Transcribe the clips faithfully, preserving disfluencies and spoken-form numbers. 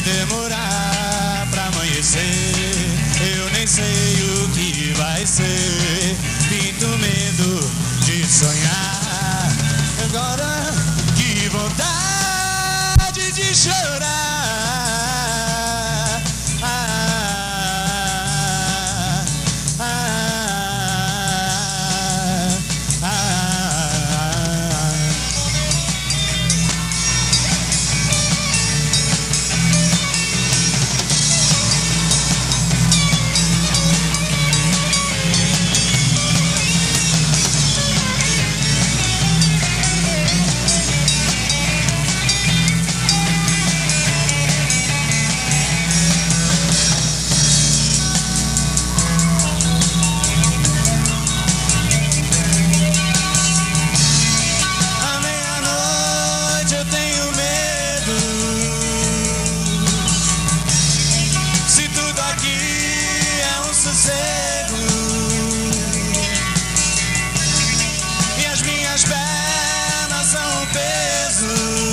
demorar pra amanhecer, eu nem sei o que vai ser. Sinto medo de sonhar. Agora que vontade de chorar. Ah, ah, ah, ah. E as minhas pernas são um peso.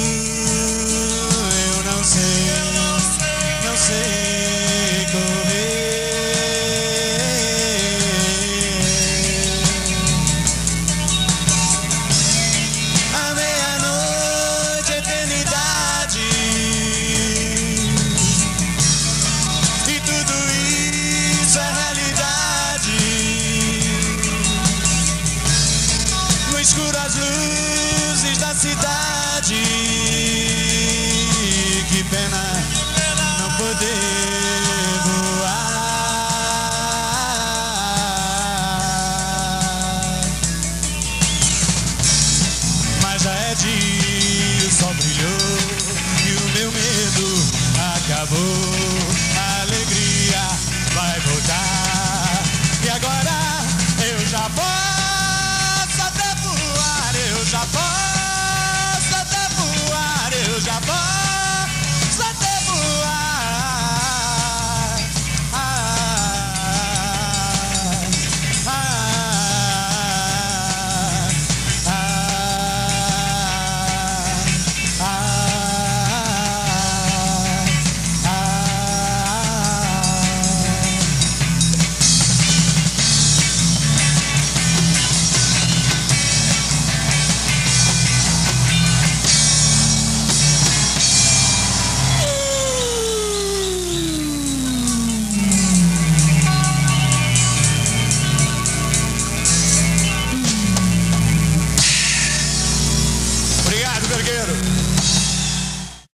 Eu não sei, não sei correr. A meia-noite, eternidade. E tudo isso é realidade. No escuro as luzes da cidade. Que pena.